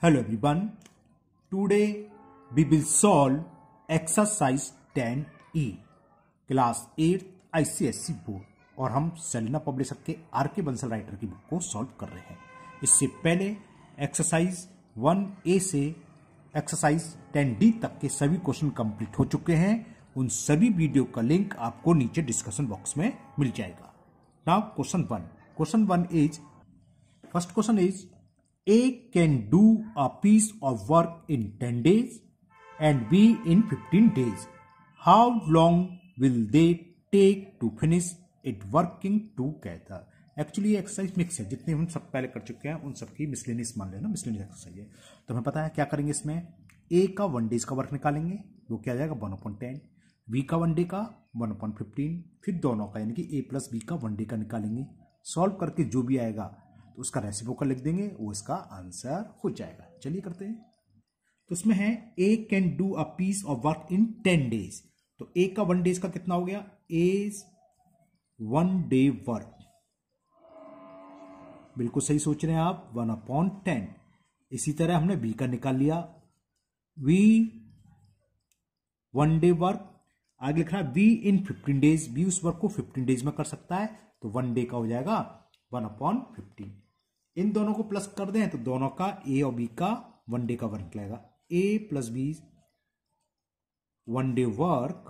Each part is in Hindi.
Hello everyone. Today we will solve exercise 10E class 8 ICSE board और हम सेलिना पब्लिशर के आर.के. बंसल राइटर की बुक को सॉल्व कर रहे हैं। इससे पहले एक्सरसाइज 1A से एक्सरसाइज 10D तक के सभी क्वेश्चन कंप्लीट हो चुके हैं। उन सभी वीडियो का लिंक आपको नीचे डिस्कशन बॉक्स में मिल जाएगा। Now question one is first question is A can do a piece of work in 10 days and B in 15 days. How long will they take to finish it working together? Actually exercise mix है, जितने हम सब पहले कर चुके हैं उन सब की मिसलेनियस मान लेना, मिसलेनियस एक्सरसाइज है। तो हमें पता है क्या करेंगे, इसमें A का 1 डेज का वर्क निकालेंगे, वो क्या आ जाएगा 1/10, B का 1 डे का 1/15, फिर दोनों का यानी कि A प्लस B का 1 डे का निकालेंगे। सॉल्व करके जो भी आएगा तो उसका रेसिप्रोकल लिख देंगे, वो इसका आंसर हो जाएगा। चलिए करते हैं। तो इसमें है A can do a piece of work in 10 days. तो A का 1 डेज का कितना हो गया, एज 1 डे वर्क। बिल्कुल सही सोच रहे हैं आप, 1/10। इसी तरह हमने B का निकाल लिया, V 1 डे वर्क। आगे लिख रहा है B इन 15 डेज, B उस वर्क को 15 डेज में कर सकता है, तो 1 डे का हो जाएगा 1/15। इन दोनों को प्लस कर दें तो दोनों का A और B का 1 डे का वर्क निकलेगा। A plus B 1 day work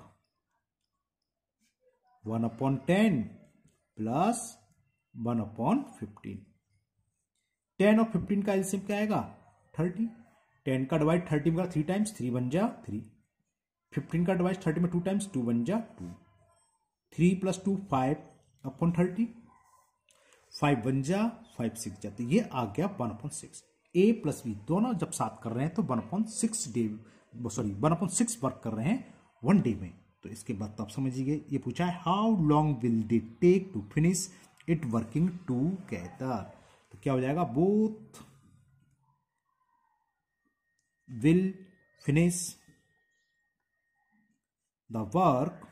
1/10 plus 1/15। 10 और 15 का एलसीएम क्या आएगा 30। 10 का डिवाइड 30 में 3 टाइम्स, 3 बन जा 3। 15 का डिवाइड 30 में 2 टाइम्स, 2 बन जा 2। 3 + 2 5/30, 5 बन जा 5 6 जा, तो ये आ गया 1/6। A प्लस B दोनों जब साथ कर रहे हैं तो 1/6 वर्क कर रहे हैं 1 डे में। तो इसके बाद तो आप समझिए, ये पूछा है how long will they take to finish it working together. तो क्या हो जाएगा, both will finish the work,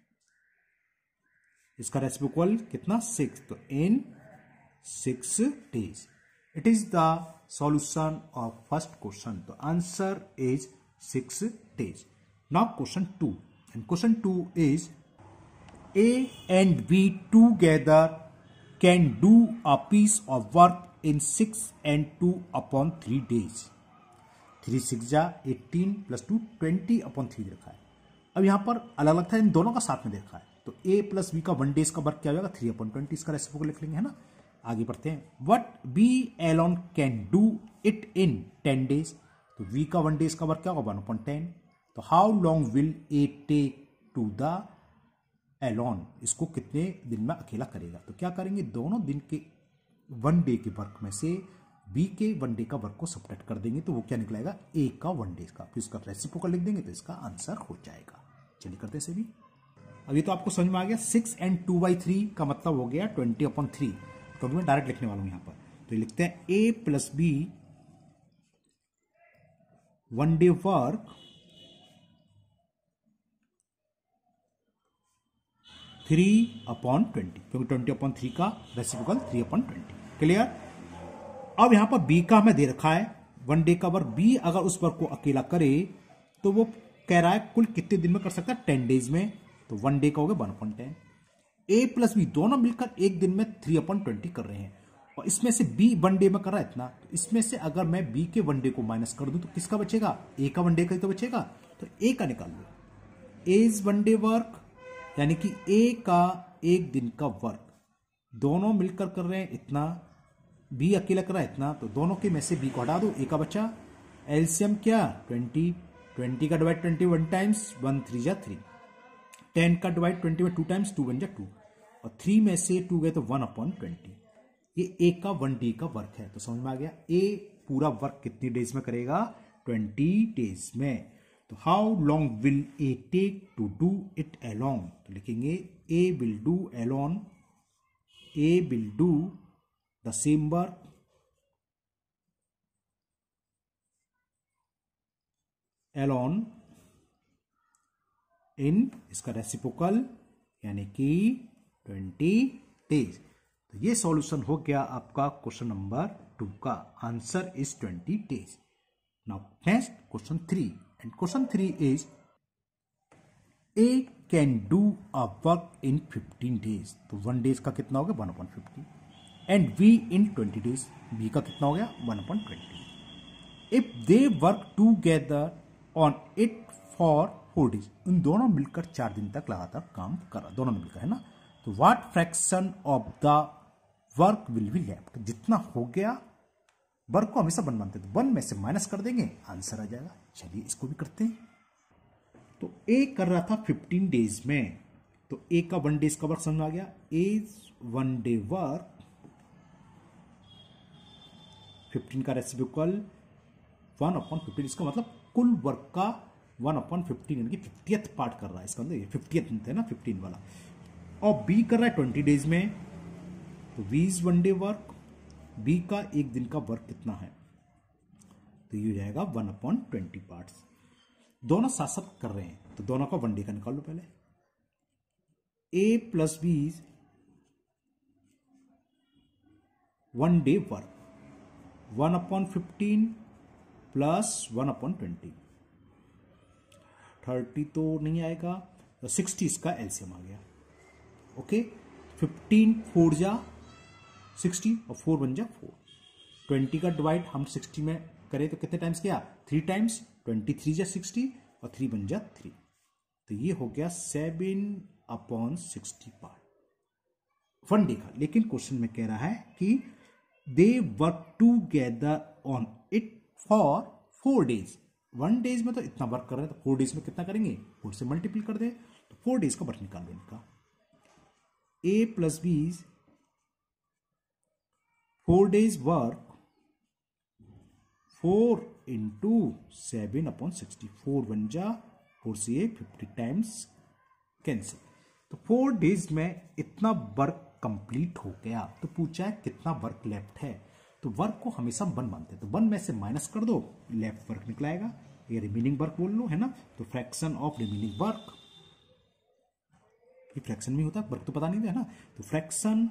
इसका रेसिप्रोकल कितना 6, तो इन 6 days. It is the solution of first question. The answer is 6 days. Now question 2. And question 2 is A and B together can do a piece of work in 6 and 2/3 days. 3 6 जा 18 + 2 20/3 रखा है। अब यहां पर अलग अलग था, इन दोनों का साथ में देखा है, तो A प्लस B का 1 डेज का वर्क क्या हो जाएगा 3/20। इसका रेसिप्रोकल लिख लेंगे, है ना। आगे बढ़ते हैं। What B alone can do it in 10 days. तो V का 1 डेज का वर्क क्या होगा 1/10। तो how long will A take to the alone, इसको कितने दिन में अकेला करेगा। तो क्या करेंगे, दोनों दिन के 1 डे के वर्क में से B के 1 डे का वर्क को सब्ट्रैक्ट कर देंगे, तो वो क्या निकलेगा A का 1 डेज का, फिर इसका रेसिप्रोकल लिख देंगे तो इसका आंसर हो जाएगा। चलिए करते हैं सभी। अभी तो आपको समझ में आ गया, 6 and 2/3 का मतलब हो गया 20/3। तो मैं डायरेक्ट लिखने वाला हूं यहां पर, तो लिखते हैं A plus B 1 day work 3/20, क्योंकि 20/3 का रेसिप्रोकल 3/20। क्लियर। अब यहां पर B का हमें दे रखा है 1 डे का वर्क। B अगर उस वर्क को अकेला करे तो वो कह रहा है कुल कितने दिन में कर सकता है 10 डेज में, तो 1 डे का हो गया 1/10। A प्लस B दोनों मिलकर एक दिन में 3/20 कर रहे हैं, और इसमें से B 1 डे में कर रहा है इतना, तो इसमें से अगर मैं B के 1 डे को माइनस कर दूं तो किसका बचेगा, A का 1 डे का ही तो बचेगा, तो A का निकाल लो। A इज 1 डे वर्क, यानी कि A का 1 दिन का वर्क दोनों मिलकर कर रहे हैं इतना, B अकेला कर रहा है इतना, तो दोनों के में से B को हटा दो, A का बचा। एलसीएम क्या 20 का डिवाइड 20 1 टाइम्स, 1 3 जा 3। 10 का डिवाइड 20 में 2 टाइम्स, 2 बन जा 2, और 3 में से 2 गए तो 1/20। ये A का 1 डे का वर्क है, तो समझ में आ गया A पूरा वर्क कितनी डेज में करेगा 20 डेज में। तो how long will A take to do it alone, तो लिखेंगे A will do alone, A will do the same work alone in, इसका रेसिप्रोकल यानी कि 20 डेज। तो ये सॉल्यूशन हो गया आपका क्वेश्चन नंबर 2 का, answer is 20 days. Now next question 3 and question 3 is A can do a work in 15 days. तो 1 डेज का कितना हो गया 1/50 and B in 20 days, B का कितना हो गया 1/20। If they work together on it for 4 days, इन दोनों मिलकर 4 दिन तक लगातार काम कर रहा, दोनों ने मिलकर, है ना। तो what fraction of the work will be left, जितना हो गया वर्क को हमेशा 1 मानते हैं, तो 1 में से माइनस कर देंगे, आंसर आ जाएगा। चलिए इसको भी करते हैं। तो ए कर रहा था 15 डेज में, तो ए का 1 डेज का वर्क समझ आ गया। ए 1 डे वर्क 15 का रेसिप्रोकल 1/15, इसका मतलब कुल वर्क का 1/15 यानी कि 50th पार्ट कर रहा है, इसका मतलब 50th है ना 15 वाला। और बी कर रहा है 20 डेज में, तो B is 1 day work, B का 1 दिन का वर्क कितना है, तो ये हो जाएगा 1/20 पार्ट्स। दोनों साथ साथ कर रहे हैं, तो दोनों का 1 डे का निकाल लो पहले। A plus B is 1 day work 1/15 plus 1/20, 30 तो नहीं आएगा, तो 60 इसका एलसीएम आ गया। ओके, 15 4 जा 60 और 4 बन जा 4। 20 का डिवाइड हम 60 में करें तो कितने टाइम्स किया 3 टाइम्स, 23 जा 60 और 3 बन जा 3, तो ये हो गया 7/60 पार्ट 1 डे का। लेकिन क्वेश्चन में कह रहा है कि they work together on it for 4 days. 1 days में तो इतना वर्क कर रहे हैं, तो 4 डेज में कितना करेंगे, 4 से मल्टीप्लाई कर दे, तो 4 डेज का वर्क निकाल लो इनका। A plus B is 4 days work 4 into 7/60, 4 बन जा 4 से 50 टाइम्स कैंसिल। तो 4 डेज में इतना वर्क कंप्लीट हो गया, तो पूछा है कितना वर्क लेफ्ट है, तो वर्क को हमेशा 1 मानते हैं, तो 1 में से माइनस कर दो, लेफ्ट वर्क निकलाएगा, ये रिमेनिंग वर्क बोल लो, है ना। तो फ्रैक्शन ऑफ रिमेनिंग वर्क, ये फ्रैक्शन में होता है, वर्क तो पता नहीं था ना, तो फ्रैक्शन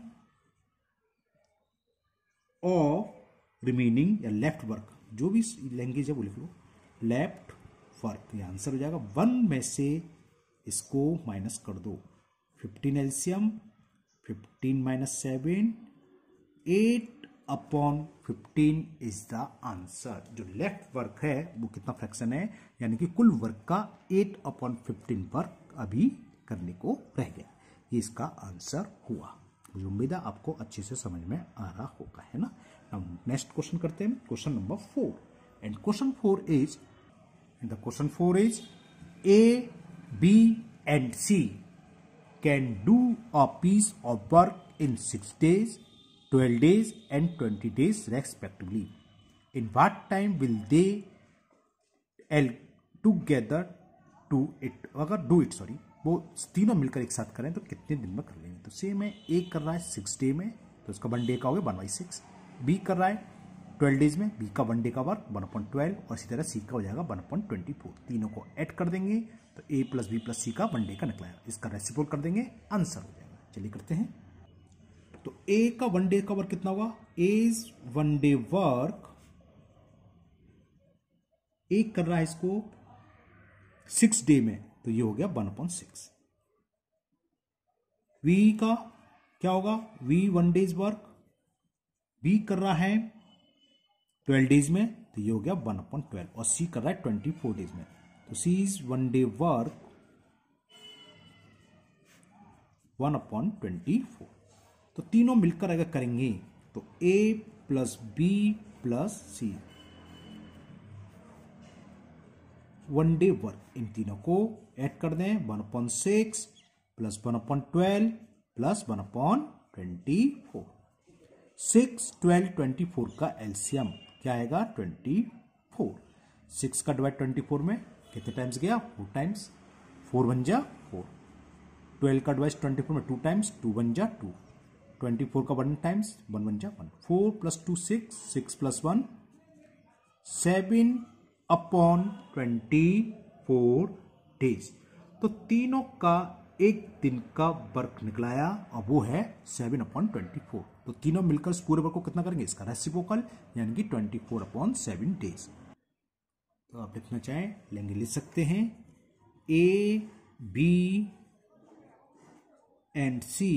ऑफ रिमेनिंग या लेफ्ट वर्क, जो भी लैंग्वेज है वो लिख लो, लेफ्ट वर्क, ये आंसर हो जाएगा। 1 में से इसको माइनस कर दो, 15 LCM 15 minus 7, 8/15 is the answer. जो लेफ्ट वर्क है वो कितना फ्रैक्शन है, यानी कि कुल वर्क का 8/15 वर्क अभी करने को रह गया, ये इसका आंसर हुआ। मुझे उम्मीद है आपको अच्छे से समझ में आ रहा होगा, है ना। अब नेक्स्ट क्वेश्चन करते हैं, question number 4 and question 4 is A B and C can do a piece of work in 6 days 12 days and 20 days respectively. In what time will they together do it, अगर do it सॉरी, वो तीनों मिलकर एक साथ करें तो कितने दिन में कर लेंगे। तो सेम है, ए कर रहा है 6 डे में, तो इसका 1 डे का हो गया 1/6। बी कर रहा है 12 डेज में, बी का 1 डे का वर्क 1/12, और इसी तरह सी का हो जाएगा 1/24। तीनों को ऐड कर देंगे तो A plus B plus C का 1 डे का निकला, इसका रेसिप्रोकल कर देंगे, आंसर हो जाएगा। चलिए करते हैं। तो ए का 1 डे का वर्क कितना होगा, एज 1 डे वर्क, ए कर रहा है इसको 6 डे में, तो ये हो गया 1/6। वी का क्या होगा, वी 1 डेज वर्क, बी कर रहा है 12 डेज में, तो ये हो गया 1/12, और सी कर रहा है 24 डेज में, तो सी इज 1 डे वर्क 1/24। तो तीनों मिलकर अगर करेंगे तो A plus B plus C 1 day work, इन तीनों को ऐड कर दें, 1/6 प्लस 1/12 प्लस 1/24। 6, 12, 24 का एलसीएम क्या आएगा 24। 6 का डिवाइड 24 में कितने टाइम्स गया 4 टाइम्स, 4 बन जा 4। 12 का डिवाइड 24 में 2 टाइम्स, 2 बन जा 2। 24 का 1 टाइम्स, 1 बन जा 1। 4 + 2 6, 6 + 1 7/24 डेज। तो तीनों का 1 दिन का वर्क निकलाया, और वो है 7/24। तो तीनों मिलकर इस पूरे वर्क को कितना करेंगे, इसका रेसिप्रोकल, यानी कि 24/7 डेज। तो आप लिखना चाहें लेंगे, लिख सकते हैं A B and C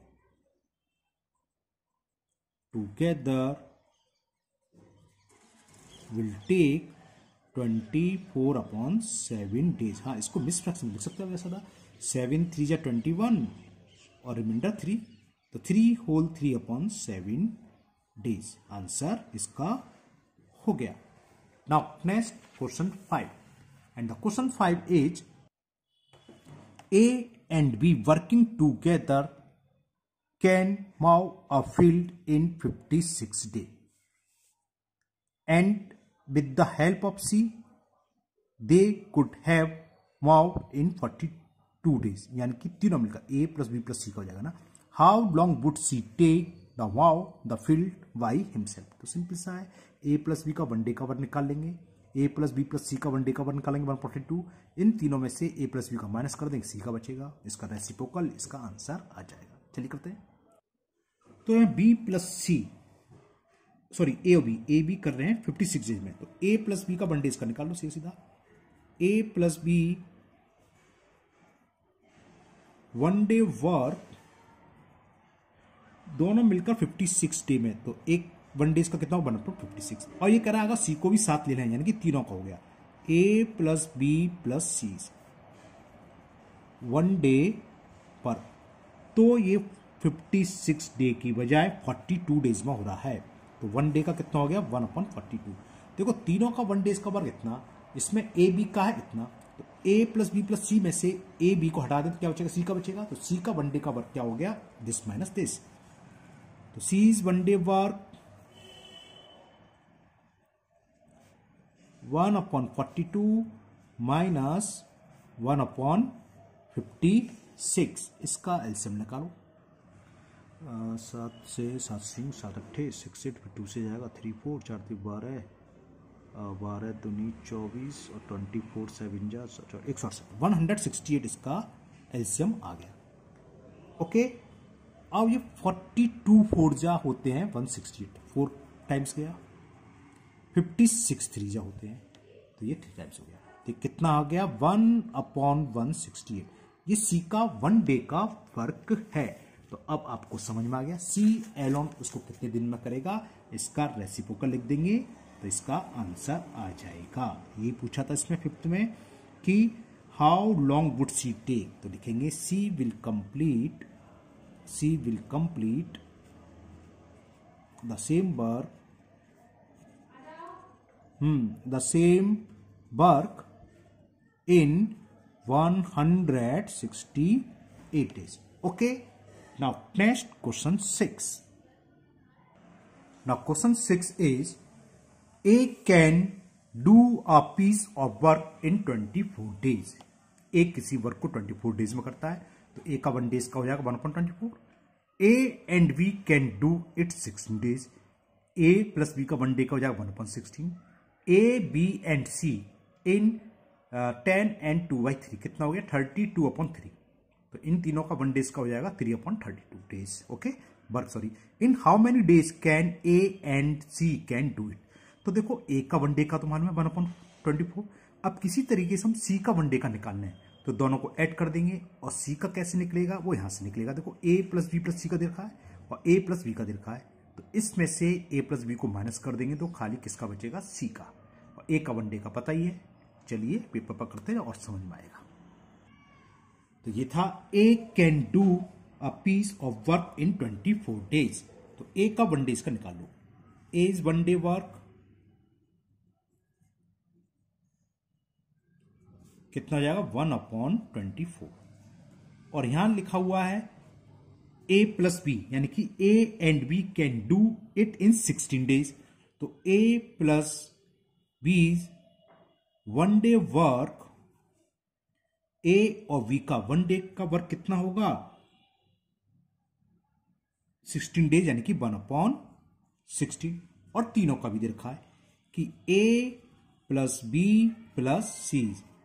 together will take 24/7 days. हाँ, इसको मिस फ्रैक्शन लिख सकते हैं वैसा था, 7 3 जा 21 और रिमाइंडर 3, तो 3 होल 3/7 डेज। आंसर इसका हो गया। Now next question 5, and the question 5 is A and B working together can mow a field in 56 days, and with the help of C they could have mowed in 42 days। यानी कि तीनों मिलकर A plus B plus C का हो जाएगा ना। How long would C take the mow the field by himself. तो सिंपल सा है, A प्लस B का 1 डे का वर्क निकाल लेंगे, A plus B plus C का 1 डे का वर्क निकालेंगे 142, इन तीनों में से A प्लस बी का माइनस कर देंगे, C का बचेगा, इसका रेसिप्रोकल, इसका आंसर आ जाएगा। चलिए करते हैं। तो यहाँ B plus C, sorry A और बी, ए बी कर रहे हैं 56 डेज में, तो A प्लस बी का 1 डे इसका निकाल लो सीधा। A plus B 1 day work दोनों मिलकर 56 डे में, तो एक 1 डेज का कितना बना तो 56, और ये कह रहा है सी को भी साथ ले लें, यानी कि तीनों का हो गया A plus B plus C 1 day पर, तो ये 56 डे की बजाय 42 डेज में हो रहा है, तो 1 डे का कितना हो गया 1/42। देखो तीनों का 1 डेज का वर्क इतना, इसमें ए बी का है इतना, तो A plus B plus C में से ए बी को हटा दे तो क्या बचेगा, सी का बचेगा, तो सी का 1 डे का वर्क क्या हो गया, दिस माइनस दिस, तो C is 1 day work 1/42 minus 1/56, इसका एलसीएम निकालो। 7 से 7 सिंह 7 अट्ठे 6 8, फिर 2 से जाएगा 3 4 4 3 12 12 दूनी 24 और 24 7 जा 168, इसका एलसीएम आ गया। ओके, अब ये 42 4 जा होते हैं 168, 4 टाइम्स गया, 56 3 जा होते हैं, तो ये 3 टाइम्स हो गया, तो कितना आ गया 1/168। ये सी का 1 डे का वर्क है, तो अब आपको समझ में आ गया सी एलोन उसको कितने दिन में करेगा, इसका रेसिप्रोकल लिख देंगे तो इसका आंसर आ जाएगा। ये पूछा था इसमें 5th में कि how long would C take, तो लिखेंगे C will complete the same work in 168 days. Okay, now next question 6. Now question 6 is A can do a piece of work in 24 days. A किसी वर्क को 24 डेज में करता है, तो A का 1 डेज का हो जाएगा 1/24। A and B can do it 16 days. A plus B का 1 डे का हो जाएगा 1/16। A, B and C in 10 and 2/3 कितना हो गया 32/3, तो इन तीनों का 1 डेज का हो जाएगा 3/32 days. Okay, work sorry, in how many days can A and C can do it. तो देखो A का 1 डे का तो मालूम है 1/24, अब किसी तरीके से हम C का 1 डे का निकालना है, तो दोनों को ऐड कर देंगे, और C का कैसे निकलेगा वो यहां से निकलेगा। देखो A plus B plus C का दे रखा है और A प्लस बी का दे रखा है, तो इसमें से A प्लस बी को माइनस कर देंगे तो खाली किसका बचेगा, C का, और A का 1 डे का पता ही है। चलिए पेपर पर करते हैं और समझ में आएगा। तो ये था A can do a piece of work in 24 days, तो A का 1 डेज का निकाल लो। A इज 1 डे वर्क, कितना हो जाएगा 1/24, और यहां लिखा हुआ है A प्लस बी, यानी कि A and B can do it in 16 days, तो A plus B 1 day work, A और B का 1 डे का वर्क कितना होगा 16 डेज, यानी कि 1/16, और तीनों का भी दे रखा है कि A plus B plus C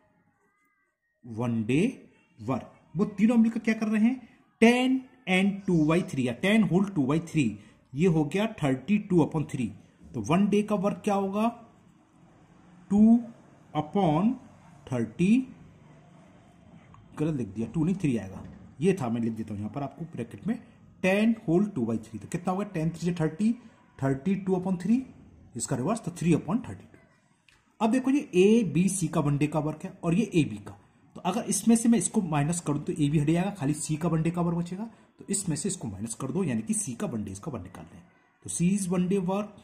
1 day work, वो तीनों मिलकर क्या कर रहे हैं 10 and 2/3 या 10 होल 2/3, ये हो गया 32/3, तो 1 डे का वर्क क्या होगा 2 अपॉन 30, गलत लिख दिया, 2 नहीं 3 आएगा, ये था, मैं लिख देता हूं यहां पर आपको ब्रैकेट में 10 होल 2/3। तो कितना होगा 10 3 30, 32/3, इसका रिवर्स तो 3/32। अब देखो ये ए बी सी का वनडे का वर्क है और ये ए बी का, तो अगर इसमें से मैं इसको माइनस कर दूं तो ए बी हट जाएगा, खाली सी का वनडे का वर्क बचेगा। तो इसमें से इसको माइनस कर दो, यानी कि सी का वनडे इसका वर्क निकाल रहे हैं। तो C is one day work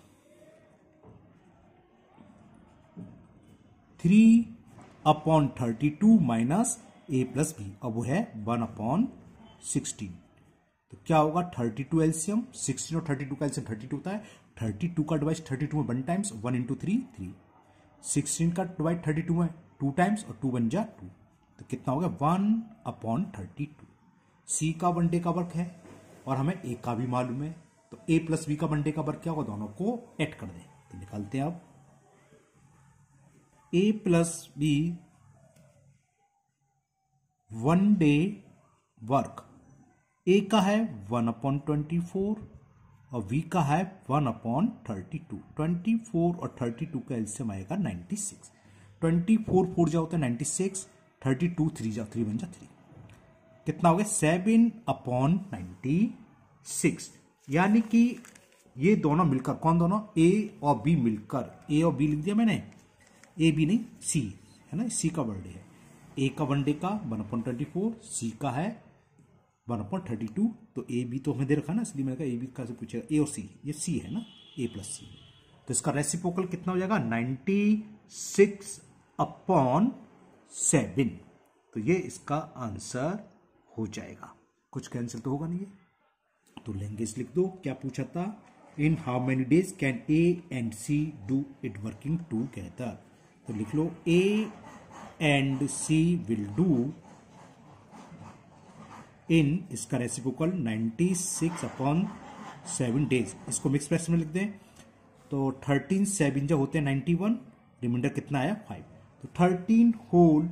3/32 minus A plus B, अब वो है 1/16। तो क्या होगा 32 एलसीएम, 16 और 32 का एलसीएम 32 होता है। 32 का डिवाइड 32 में 1 टाइम्स, 1 इंटू 3 3। 16 का डिवाइड 32 में 2 टाइम्स और 2 बन जा 2। तो कितना हो गया 1/32। सी का वनडे का वर्क है और हमें ए का भी मालूम है, तो ए प्लस बी का वनडे का वर्क क्या होगा, दोनों को ऐड कर दें। तो निकालते हैं अब A plus B one day work, A का है 1/24 और v का है 1/32। 24 और 32 का एलसीएम आएगा 96। 24 4 जा होता है 96, 32 3 जा 3 बन जा 3। कितना हो गया 7/96। यानी कि ये दोनों मिलकर, कौन दोनों, ए और बी मिलकर, ए और बी लिख दिया मैंने, ए बी नहीं सी है ना, सी का वनडे है। ए का वनडे का 1/24, सी का है 1/32। तो ए बी तो हमें दे रखा ना, इसलिए मैंने कहा ए बी का से पूछेगा, ए और सी, ये सी है ना, ए प्लस सी। तो इसका रेसिप्रोकल कितना हो जाएगा 96/7। तो ये इसका आंसर हो जाएगा। कुछ कैंसिल तो होगा नहीं है, तो लैंग्वेज लिख दो। क्या पूछा था, in how many days can A and C do it working together. तो लिख लो A and C will do in, इसका रेसिप्रोकल 96/7 डेज। इसको मिक्स फ्रैक्शन में लिख दें तो 13 7 जो होते हैं 91, रिमाइंडर कितना आया 5। तो 13 होल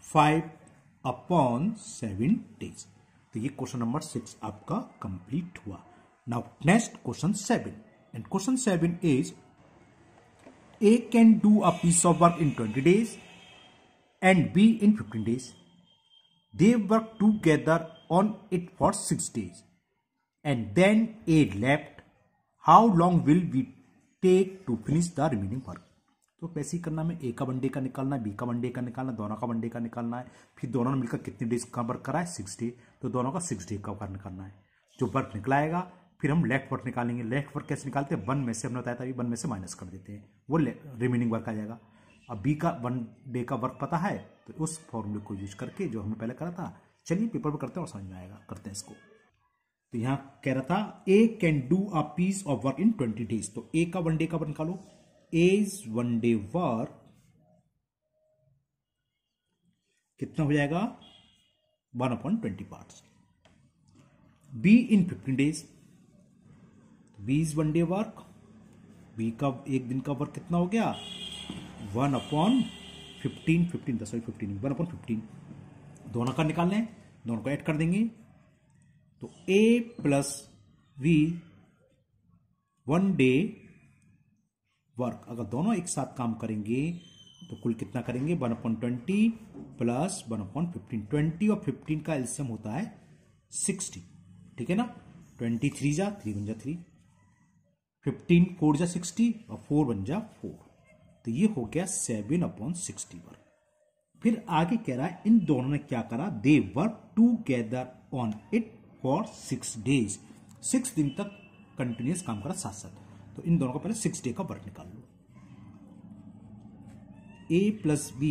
5/7 डेज। तो ये क्वेश्चन नंबर 6 आपका कंप्लीट हुआ। Now next question 7, and question 7 is A can do a piece of work in 20 days and B in 15 days. They work together on it for 6 days and then A left. How long will we take to finish the remaining work? तो वैसे ही करना, में ए का वनडे का निकालना है, बी का वनडे का निकालना है, दोनों का वनडे का निकालना है, फिर दोनों ने मिलकर कितने डेज का वर्क करा है 6 डे, तो दोनों का 6 डे का वर्क निकालना है। जो वर्क निकलाएगा फिर हम लेफ्ट वर्क निकालेंगे। लेफ्ट वर्क कैसे निकालते हैं, 1 में से हमने बताया था, 1 में से माइनस कर देते हैं, वो रिमेनिंग वर्क आ जाएगा। अब बी का 1 डे का वर्क पता है, तो उस फॉर्मूले को यूज करके जो हमने पहले करा था, चलिए पेपर पर करते हैं और समझ में आएगा, करते हैं इसको। तो यहां कह रहा था A can do a piece of work in 20 days। तो ए का 1 डे का वर्क निकालो, एज 1 डे वर्क कितना हो जाएगा 1/20 parts. B in 15 days, B is 1 day work, B का 1 दिन का वर्क कितना हो गया 1/15, 1/15 दोनों का निकालना है, दोनों को ऐड कर देंगे। तो A plus B 1 day work, अगर दोनों एक साथ काम करेंगे तो कुल कितना करेंगे 1/20 प्लस 1/15। 20 और 15 का एलसीएम होता है 60, ठीक है ना। 23 जा 3 बन जा 3, 15 4 जा 60 और 4 बन जा 4। तो ये हो गया 7/60 वर्क। फिर आगे कह रहा है इन दोनों ने क्या करा, they work together on it for 6 days। 6 दिन तक कंटिन्यूस काम करा साथ साथ। तो इन दोनों का पहले 6 डे का वर्क निकाल लो। A plus B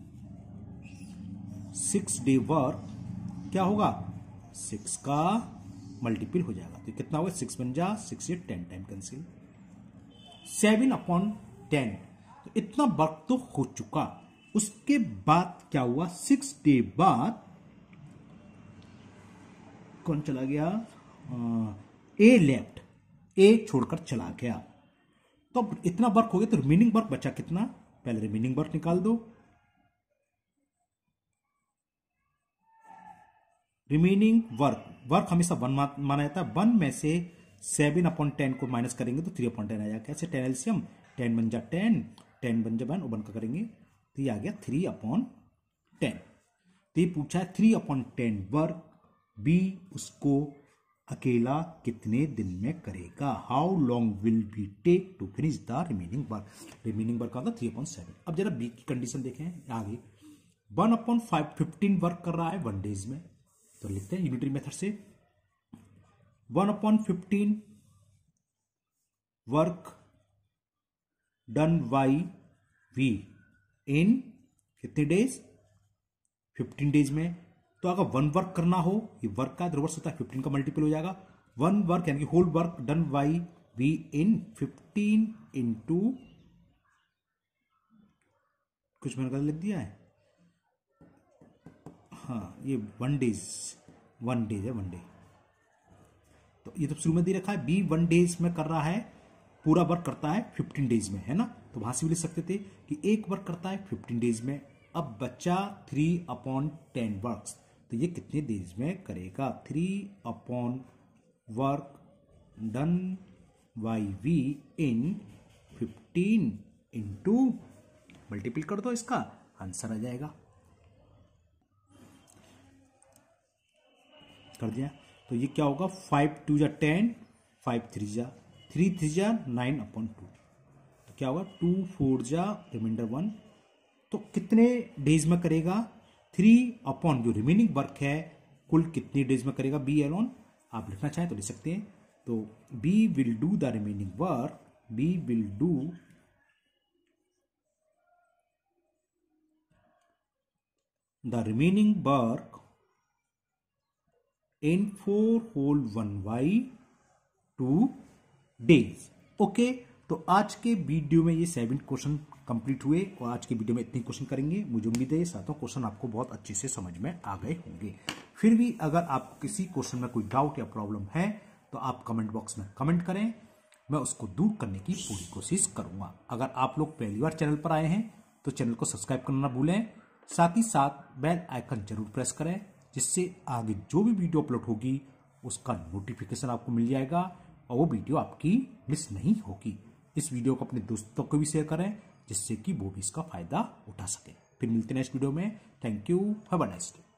6 day work क्या होगा, 6 का मल्टीपल हो जाएगा, तो कितना होगा 6 बन जा 6 से 10 टाइम कैंसिल, 7/10। तो इतना वर्क तो हो चुका। उसके बाद क्या हुआ, 6 डे बाद कौन चला गया, ए लेफ्ट, ए छोड़कर चला गया। तो इतना वर्क हो गया, तो रिमेनिंग वर्क बचा कितना, पहले रिमेनिंग वर्क निकाल दो। रिमेनिंग वर्क हमेशा 1 माना जाता है। 1 में से 7/10 को माइनस करेंगे तो 3/10 आ जाएगा। कैसे 10 एलसीएम, 10 बन जा 10 बन जा 1 का करेंगे तो ये आ गया 3/10। तो ये पूछा है 3/10 वर्क बी उसको अकेला कितने दिन में करेगा। How long will B take to finish the remaining work. Remaining work आता 3/7। अब जरा बी की कंडीशन देखें आगे। 1/15 वर्क कर रहा है 1 डेज में, तो लिखते हैं यूनिटरी मेथड से 1/15 work done by B in कितने डेज 15 डेज में। तो अगर 1 वर्क करना हो, ये वर्क का रिवर्स होता है 15 का मल्टीपल हो जाएगा। 1 वर्क यानी कि whole work done by B in 15 into कुछ मैंने गलत लिख दिया है, हाँ ये 1 डेज है 1 डे। तो ये तो शुरू में दे रखा है बी 1 डेज में कर रहा है, पूरा वर्क करता है 15 डेज में, है ना। तो वहां से भी लिख सकते थे कि एक वर्क करता है 15 डेज में। अब बच्चा 3/10 वर्क्स, तो ये कितने डेज में करेगा। 3 work done by B in 15 into multiple कर दो, इसका आंसर आ जाएगा। कर दिया तो ये क्या होगा 5 2 जा 10, 5 3 जा 3 3 जा 9/2। तो क्या होगा 2 4 जा रिमाइंडर 1। तो कितने डेज में करेगा 3 जो रिमेनिंग वर्क है कुल कितने डेज में करेगा बी एलोन। आप लिखना चाहें तो लिख सकते हैं। तो B will do the remaining work, B will do the remaining work in 4/1/2 days। Okay, तो आज के वीडियो में ये 7 क्वेश्चन कंप्लीट हुए और आज के वीडियो में इतने क्वेश्चन करेंगे। मुझे उम्मीद है ये 7 क्वेश्चन आपको बहुत अच्छे से समझ में आ गए होंगे। फिर भी अगर आप किसी क्वेश्चन में कोई डाउट या प्रॉब्लम है तो आप कमेंट बॉक्स में कमेंट करें, मैं उसको दूर करने की पूरी कोशिश करूंगा। अगर आप लोग पहली बार चैनल पर आए हैं तो चैनल को सब्सक्राइब करना ना भूलें, साथ ही साथ बेल आइकन जरूर प्रेस करें, जिससे आगे जो भी वीडियो अपलोड होगी उसका नोटिफिकेशन आपको मिल जाएगा और वो वीडियो आपकी मिस नहीं होगी। इस वीडियो को अपने दोस्तों को भी शेयर करें, जिससे कि वो भी इसका फायदा उठा सके। फिर मिलते हैं नेक्स्ट वीडियो में। Thank you, have a nice day.